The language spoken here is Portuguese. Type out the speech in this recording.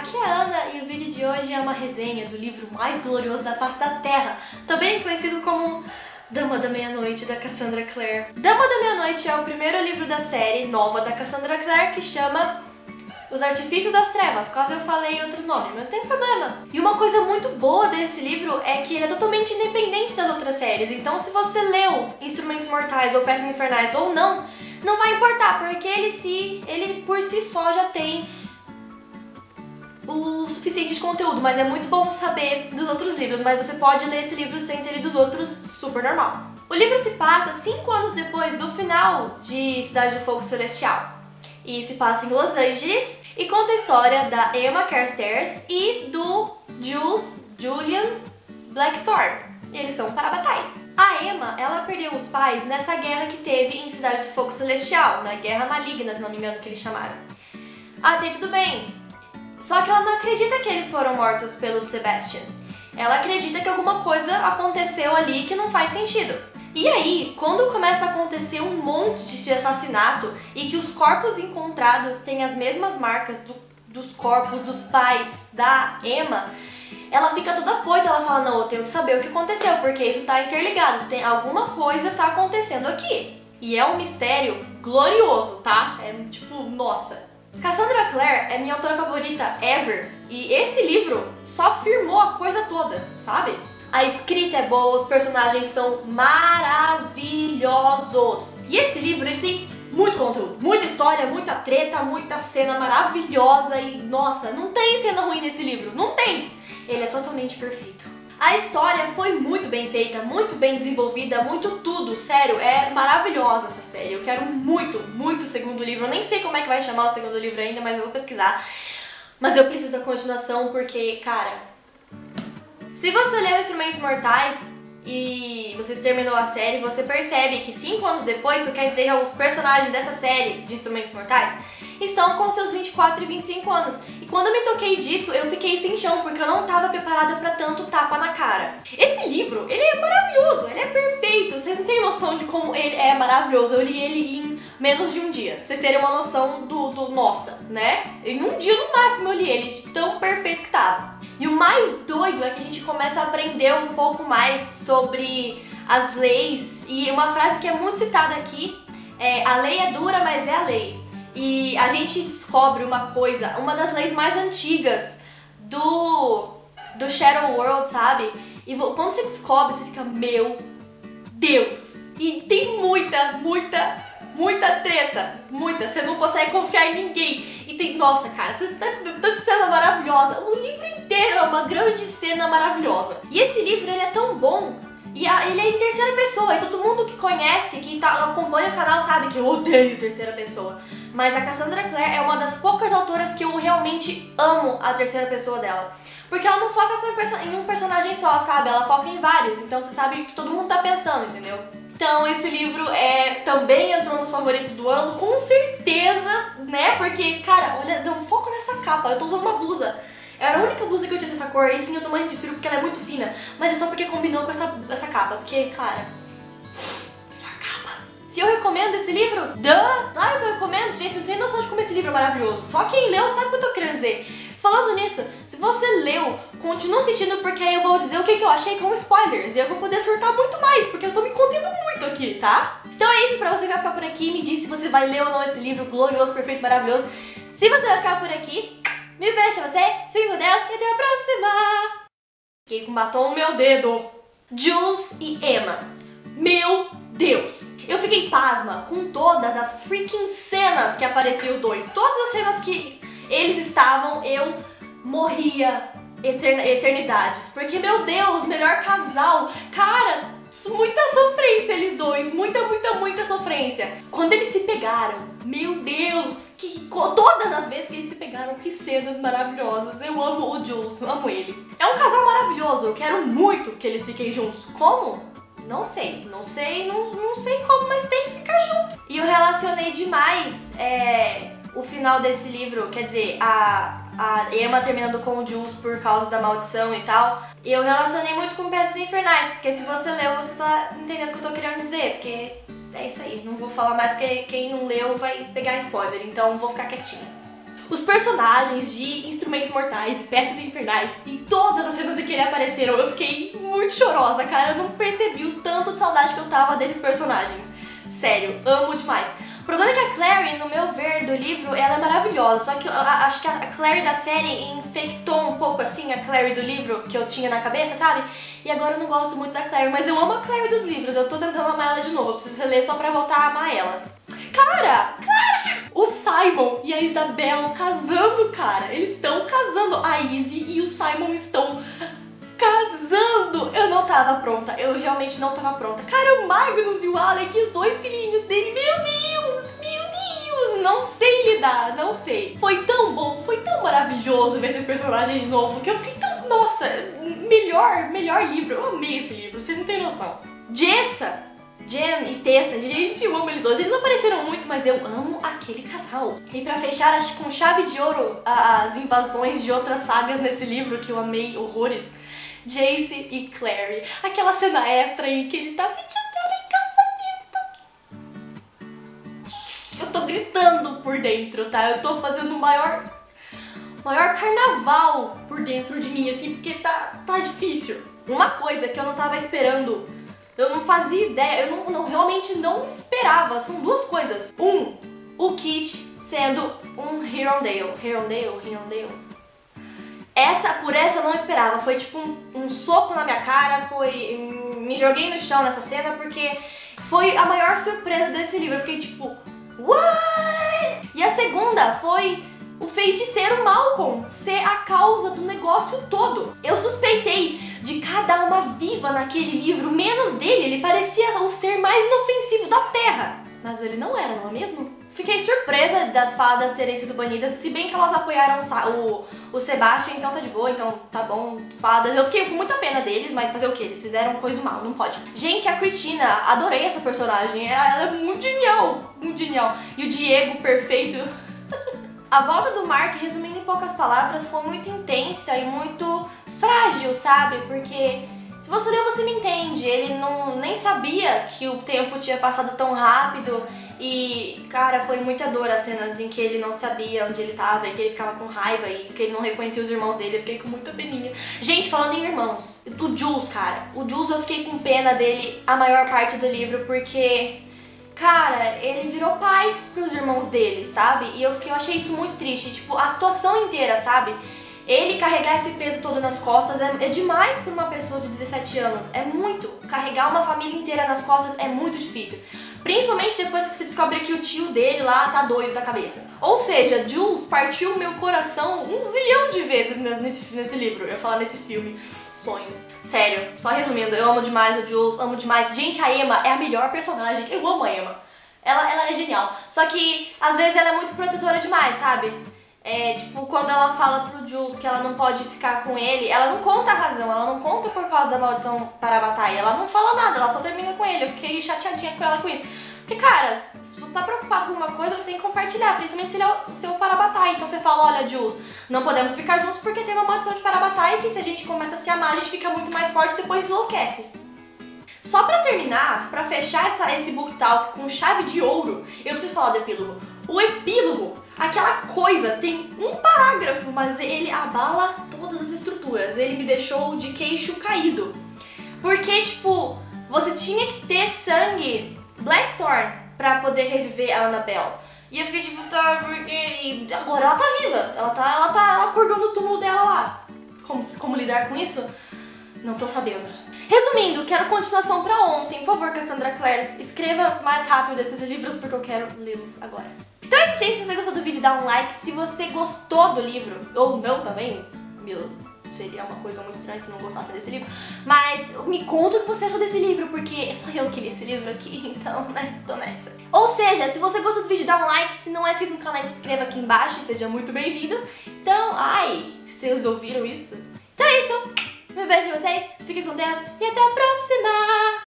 aqui é a Ana e o vídeo de hoje é uma resenha do livro mais glorioso da face da Terra, também conhecido como Dama da Meia-Noite, da Cassandra Clare. Dama da Meia-Noite é o primeiro livro da série nova da Cassandra Clare, que chama Os Artifícios das Trevas. Quase eu falei outro nome, mas não tem problema. E uma coisa muito boa desse livro é que ele é totalmente independente das outras séries, então se você leu Instrumentos Mortais ou Peças Infernais ou não vai importar, porque ele por si só já tem o suficiente de conteúdo, mas é muito bom saber dos outros livros, mas você pode ler esse livro sem ter lido os outros, super normal. O livro se passa 5 anos depois do final de Cidade do Fogo Celestial, e se passa em Los Angeles, e conta a história da Emma Carstairs e do Julian Blackthorne. Eles são para a batalha. A Emma, ela perdeu os pais nessa guerra que teve em Cidade do Fogo Celestial, na Guerra Maligna, se não me engano que eles chamaram. Até tudo bem. Só que ela não acredita que eles foram mortos pelo Sebastian. Ela acredita que alguma coisa aconteceu ali que não faz sentido. E aí, quando começa a acontecer um monte de assassinato e que os corpos encontrados têm as mesmas marcas dos corpos dos pais da Emma, ela fica toda afoita, ela fala, não, eu tenho que saber o que aconteceu, porque isso tá interligado, tem alguma coisa tá acontecendo aqui. E é um mistério glorioso, tá? É tipo, nossa. Cassandra Clare é minha autora favorita ever, e esse livro só firmou a coisa toda, sabe? A escrita é boa, os personagens são maravilhosos. E esse livro, ele tem muito conteúdo, muita história, muita treta, muita cena maravilhosa e, nossa, não tem cena ruim nesse livro, não tem! Ele é totalmente perfeito. A história foi muito bem feita, muito bem desenvolvida, muito tudo, sério, é maravilhosa essa série. Eu quero muito, muito o segundo livro. Eu nem sei como é que vai chamar o segundo livro ainda, mas eu vou pesquisar. Mas eu preciso da continuação porque, cara, se você leu Instrumentos Mortais e você terminou a série, você percebe que 5 anos depois, isso quer dizer que os personagens dessa série de Instrumentos Mortais estão com seus 24 e 25 anos. E quando eu me toquei disso, eu fiquei sem chão, porque eu não estava preparada pra tanto tapa na cara. Esse livro, ele é maravilhoso, ele é perfeito. Vocês não têm noção de como ele é maravilhoso. Eu li ele em menos de um dia. Pra vocês terem uma noção do nossa, né? Em um dia no máximo eu li ele, de tão perfeito que tava. E o mais doido é que a gente começa a aprender um pouco mais sobre as leis. E uma frase que é muito citada aqui é: a lei é dura, mas é a lei. E a gente descobre uma coisa, uma das leis mais antigas do Shadow World, sabe? E quando você descobre, você fica, meu Deus! E tem muita treta, muita. Você não consegue confiar em ninguém. E tem, nossa, cara, você tá tanta cena maravilhosa. O livro inteiro é uma grande cena maravilhosa. E esse livro, ele é tão bom. E ele é em terceira pessoa, e todo mundo que conhece, que acompanha o canal sabe que eu odeio terceira pessoa. Mas a Cassandra Clare é uma das poucas autoras que eu realmente amo a terceira pessoa dela. Porque ela não foca só em um personagem só, sabe? Ela foca em vários, então você sabe o que todo mundo tá pensando, entendeu? Então esse livro também entrou nos favoritos do ano, com certeza, né? Porque, cara, olha, dá um foco nessa capa, eu tô usando uma blusa. Era a única blusa que eu tinha dessa cor, e sim, eu tô morrendo de frio porque ela é muito fina. Mas é só porque combinou com essa capa, porque, cara, melhor capa. Se eu recomendo esse livro? Claro que eu recomendo, gente, você não tem noção de como esse livro é maravilhoso. Só quem leu sabe o que eu tô querendo dizer. Falando nisso, se você leu, continua assistindo, porque aí eu vou dizer o que eu achei com spoilers. E eu vou poder surtar muito mais, porque eu tô me contendo muito aqui, tá? Então é isso, pra você que vai ficar por aqui, me diz se você vai ler ou não esse livro glorioso, perfeito, maravilhoso. Se você vai ficar por aqui, me beijo pra você, fique com Deus e até a próxima! Fiquei com batom no meu dedo. Jules e Emma. Meu Deus! Eu fiquei pasma com todas as freaking cenas que apareciam os dois. Todas as cenas que eles estavam, eu morria eternidades. Porque, meu Deus, melhor casal. Cara, muita sofrência eles dois. Muita sofrência. Quando eles se pegaram, meu Deus, todas as vezes que eles se pegaram, que cenas maravilhosas. Eu amo o Jules, eu amo ele. É um casal maravilhoso, eu quero muito que eles fiquem juntos. Como? Não sei como, mas tem que ficar junto. E eu relacionei demais o final desse livro, quer dizer, a Emma terminando com o Jules por causa da maldição e tal. E eu relacionei muito com Peças Infernais, porque se você leu, você tá entendendo o que eu tô querendo dizer, porque é isso aí, não vou falar mais porque quem não leu vai pegar spoiler, então vou ficar quietinha. Os personagens de Instrumentos Mortais e Peças Infernais e todas as cenas em que ele apareceram, eu fiquei muito chorosa, cara. Eu não percebi o tanto de saudade que eu tava desses personagens. Sério, amo demais. O problema é que a Clary, no meu ver, do livro, ela é maravilhosa. Só que eu acho que a Clary da série infectou um pouco, assim, a Clary do livro que eu tinha na cabeça, sabe? E agora eu não gosto muito da Clary, mas eu amo a Clary dos livros. Eu tô tentando amar ela de novo, eu preciso reler só pra voltar a amar ela. Cara! O Simon e a Isabel casando, cara. Eles estão casando. A Izzy e o Simon estão casando. Eu não tava pronta. Eu realmente não tava pronta. Cara, o Magnus e o Alec e os dois filhinhos dele. Meu Deus, meu Deus. Não sei lidar, não sei. Foi tão bom, foi tão maravilhoso ver esses personagens de novo que eu fiquei tão... Nossa, melhor livro. Eu amei esse livro, vocês não têm noção. Jem e Tessa, gente, eu amo eles dois. Eles não apareceram muito, mas eu amo aquele casal. E pra fechar, acho que com chave de ouro, as invasões de outras sagas nesse livro, que eu amei horrores. Jace e Clary. Aquela cena extra aí que ele tá pedindo ela em casamento. Eu tô gritando por dentro, tá? Eu tô fazendo o maior carnaval por dentro de mim, assim, porque tá difícil. Uma coisa que eu não tava esperando... Eu não fazia ideia, eu realmente não esperava. São duas coisas. O Kit sendo um Hirondale. Por essa eu não esperava. Foi tipo um soco na minha cara, me joguei no chão nessa cena porque foi a maior surpresa desse livro. Eu fiquei tipo, what? E a segunda foi o feiticeiro Malcolm ser a causa do negócio todo. Eu suspeitei de cada alma viva naquele livro, menos dele. Ele parecia o ser mais inofensivo da Terra. Mas ele não era, não é mesmo? Fiquei surpresa das fadas terem sido banidas, se bem que elas apoiaram o Sebastian, então tá de boa, então tá bom, fadas. Eu fiquei com muita pena deles, mas fazer o quê? Eles fizeram coisa mal, não pode. Gente, a Cristina, adorei essa personagem, ela é muito genial, muito genial. E o Diego, perfeito. A volta do Mark, resumindo em poucas palavras, foi muito intensa e muito frágil, sabe? Porque se você leu, você me entende. Ele nem sabia que o tempo tinha passado tão rápido e, cara, foi muita dor as cenas em que ele não sabia onde ele tava e que ele ficava com raiva e que ele não reconhecia os irmãos dele. Eu fiquei com muita peninha. Gente, falando em irmãos, o Jules, cara. O Jules, eu fiquei com pena dele a maior parte do livro porque... Cara, ele virou pai pros irmãos dele, sabe? E eu achei isso muito triste, tipo, a situação inteira, sabe? Ele carregar esse peso todo nas costas é demais pra uma pessoa de 17 anos. É muito. Carregar uma família inteira nas costas é muito difícil. Principalmente depois que você descobre que o tio dele lá tá doido da cabeça. Ou seja, Jules partiu meu coração 1 zilhão de vezes nesse livro. Eu ia falar nesse filme. Sonho. Sério, só resumindo, eu amo demais o Jules, amo demais. Gente, a Emma é a melhor personagem. Eu amo a Emma. Ela é genial. Só que, às vezes, ela é muito protetora demais, sabe? Tipo, quando ela fala pro Jules que ela não pode ficar com ele, ela não conta a razão, ela não conta por causa da maldição para a batalha, ela não fala nada, ela só termina com ele. Eu fiquei chateadinha com ela com isso. Porque, cara, se você tá preocupado com alguma coisa, você tem que compartilhar, principalmente se ele é o seu para-batalha. Então você fala, olha, Jules, não podemos ficar juntos porque tem uma maldição de para-batalha que se a gente começa a se amar, a gente fica muito mais forte e depois enlouquece. Só pra terminar, pra fechar esse book talk com chave de ouro, eu preciso falar do epílogo. O epílogo, aquela coisa, tem um parágrafo, mas ele abala todas as estruturas. Ele me deixou de queixo caído. Porque, tipo, você tinha que ter sangue Blackthorn pra poder reviver a Annabelle. E eu fiquei tipo, tá, porque... E agora ela tá viva. Ela acordou no túmulo dela lá. Como lidar com isso? Não tô sabendo. Resumindo, quero continuação pra ontem. Por favor, Cassandra Clare, escreva mais rápido esses livros porque eu quero lê-los agora. Então é isso, gente. Se você gostou do vídeo, dá um like. Se você gostou do livro, ou não também, seria uma coisa muito estranha se não gostasse desse livro. Mas me conta o que você achou desse livro, porque é só eu que li esse livro aqui, então, né, tô nessa. Ou seja, se você gostou do vídeo, dá um like. Se não é inscrito no canal, se inscreva aqui embaixo, seja muito bem-vindo. Então, vocês ouviram isso? Então é isso. Um beijo em vocês, fiquem com Deus e até a próxima!